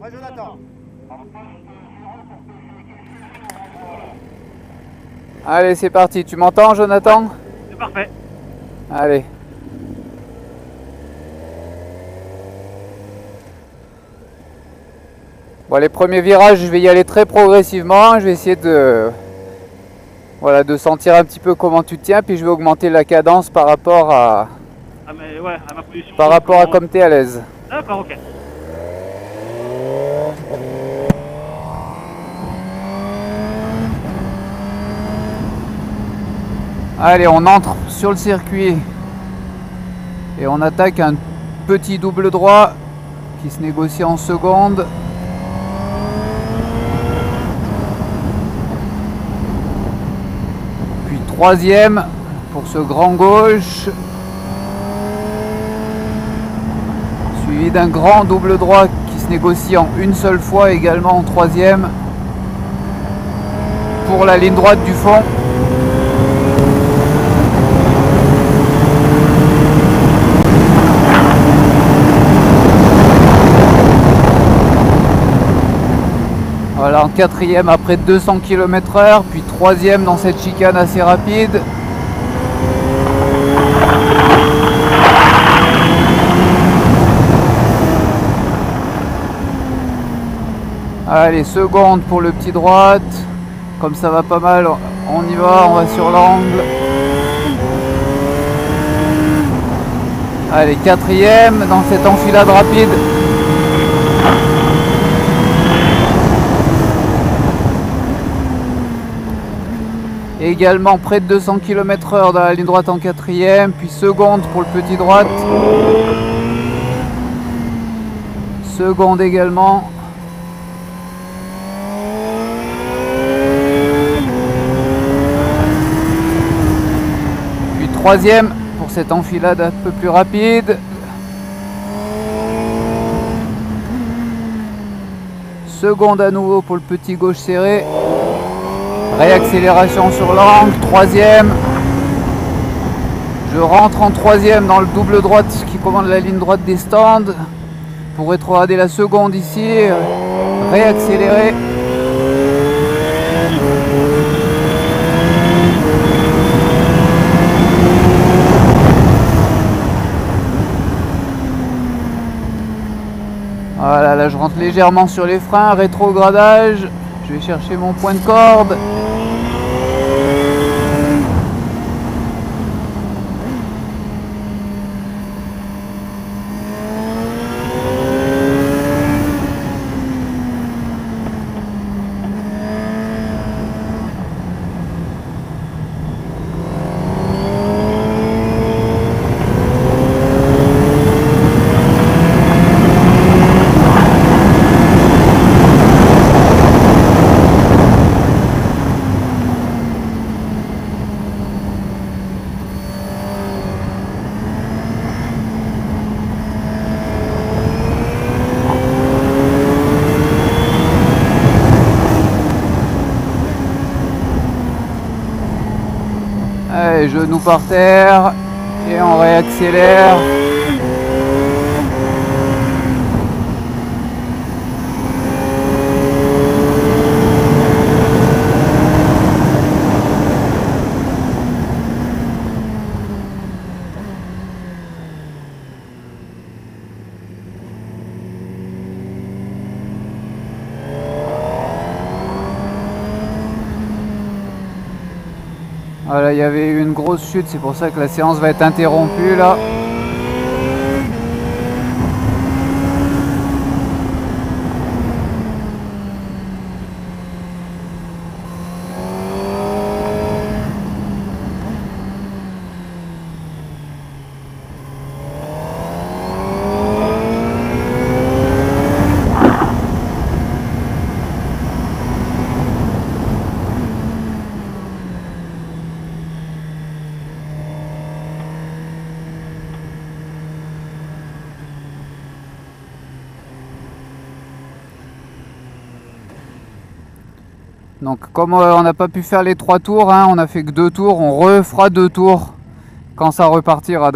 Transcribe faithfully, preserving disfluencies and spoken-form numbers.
Moi, Jonathan. Allez, c'est parti. Tu m'entends, Jonathan? C'est parfait. Allez. Bon, les premiers virages, je vais y aller très progressivement. Je vais essayer de, voilà, de sentir un petit peu comment tu tiens, puis je vais augmenter la cadence par rapport à, Ah, mais ouais, à ma position. par rapport à comme tu es à l'aise. D'accord, ok. Allez, on entre sur le circuit et on attaque un petit double droit qui se négocie en secondes. Puis troisième pour ce grand gauche, suivi d'un grand double droit qui se négocie en une seule fois également en troisième pour la ligne droite du fond. Voilà, en quatrième après deux cents kilomètres heure, puis troisième dans cette chicane assez rapide. Allez, seconde pour le petit droite. Comme ça va pas mal, on y va, on va sur l'angle. Allez, quatrième dans cette enfilade rapide. Également près de deux cents kilomètres heure dans la ligne droite en quatrième, puis seconde pour le petit droite. Seconde également. Puis troisième pour cette enfilade un peu plus rapide. Seconde à nouveau pour le petit gauche serré. Réaccélération sur l'angle, troisième. Je rentre en troisième dans le double droite qui commande la ligne droite des stands. Pour rétrograder la seconde ici, réaccélérer. Voilà, là je rentre légèrement sur les freins, rétrogradage. Je vais chercher mon point de corde. Allez, genoux par terre et on réaccélère. Voilà, il y avait eu une grosse chute, c'est pour ça que la séance va être interrompue là. Donc comme euh, on n'a pas pu faire les trois tours, hein, on a fait que deux tours, on refera deux tours quand ça repartira, d'accord ?